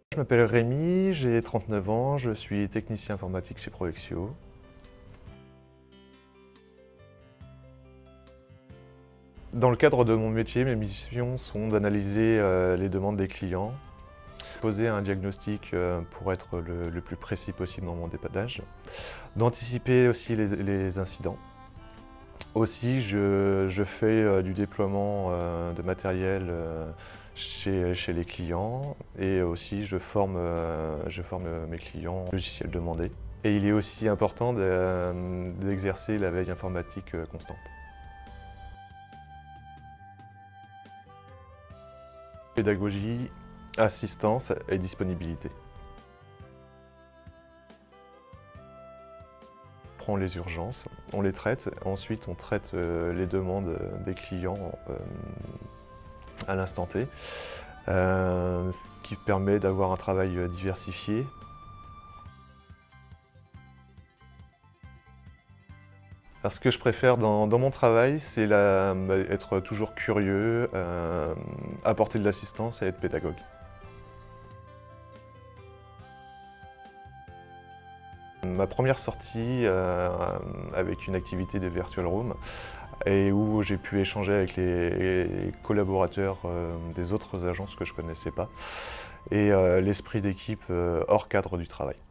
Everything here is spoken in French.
Je m'appelle Rémi, j'ai 39 ans, je suis technicien informatique chez Provexio. Dans le cadre de mon métier, mes missions sont d'analyser les demandes des clients, poser un diagnostic pour être le plus précis possible dans mon dépannage, d'anticiper aussi les incidents. Aussi, je fais du déploiement de matériel chez les clients et aussi je forme mes clients au logiciel demandé. Et il est aussi important d'exercer la veille informatique constante. Pédagogie, assistance et disponibilité. On prend les urgences, on les traite, ensuite on traite les demandes des clients à l'instant T, ce qui permet d'avoir un travail diversifié. Alors, ce que je préfère dans mon travail, c'est être toujours curieux, apporter de l'assistance et être pédagogue. Ma première sortie avec une activité de Virtual Room et où j'ai pu échanger avec les collaborateurs des autres agences que je ne connaissais pas et l'esprit d'équipe hors cadre du travail.